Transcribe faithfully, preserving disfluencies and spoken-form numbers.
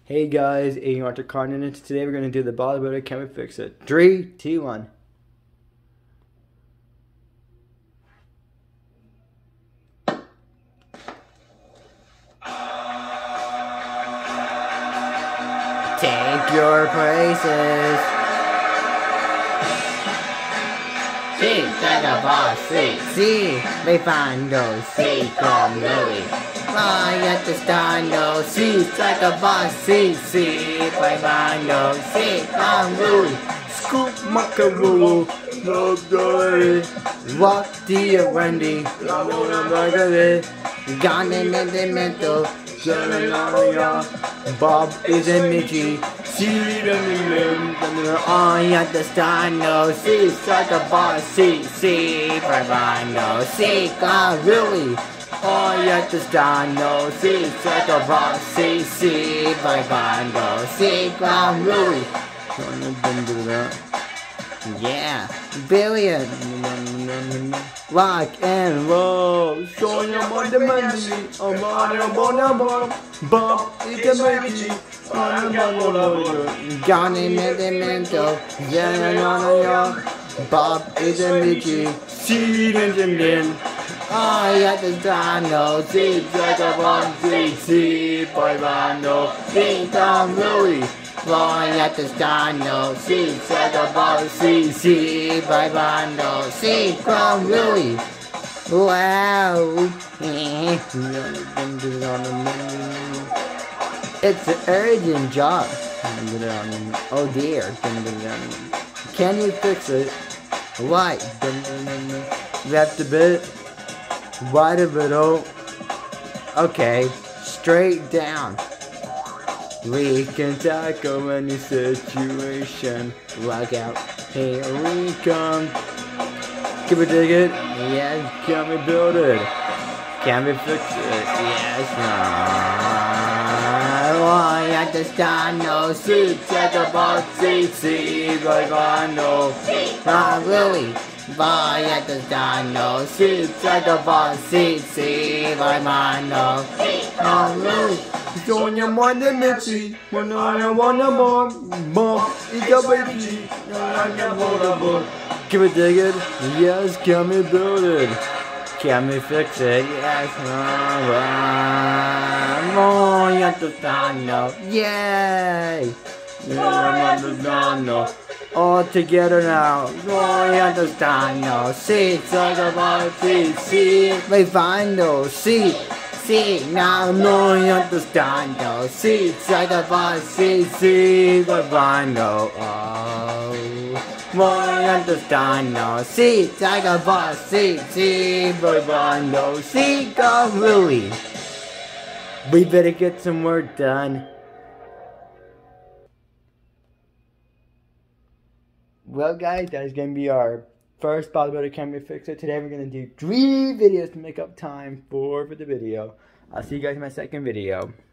Hey guys, Aiden Arthur Carnan, and today we're going to do the bodybuilder Can We Fix It? Three, two, one. Take your places. Sì, sei da boss, sì. Sì, mi fanno Sì, con lui. Vai at the stand, sì, sei da boss, sì, sì, mi fanno sì, con lui. Scoop macaroni, love joy. Walk the Wendy, love the gone in the mental. Bob is a Mickey. See them I understand no see such a boss see see no see God really I understand no see such a boss see see no see God really yeah billion rock and roll show your money money I'm on your money Bob is a Mickey Johnny Medimento, yeah, no, no, Bob is a Mickey, seed engine. I at the dino, see, like a one, see, see, boy, bando, see, Tom Louie. Boy at the dino, see, like a ball, see, see, boy, bando, see, Tom Louie. Wow. It's an urgent job. Oh dear. Can you fix it? Why? Left a bit. Right a little. Okay. Straight down. We can tackle any situation. Look out. Here we come. Can we dig it? Yes. Can we build it? Can we fix it? Yes. No. I understand no see, take a box, see, see, like I know. Not really. I understand no see, take a box, see, see, like I know. Not really. Don't you want the Mitchie? When I want a bomb, bomb, it's a baby. Can we dig it? Yes, can we build it? Can we fix it? Yes. Oh, you understand now. Yay! You understand now. All together now. Oh, you understand now. See, talk about see, see. We find those. See, see. Now, no, you understand now. See, talk about see, see. We find those. Oh. More understand no see take a bus see see boy no see go really we better get some work done. Well guys, that is gonna be our first bodybuilder Can We Fix It. Today we're gonna do three videos to make up time for for the video. I'll see you guys in my second video.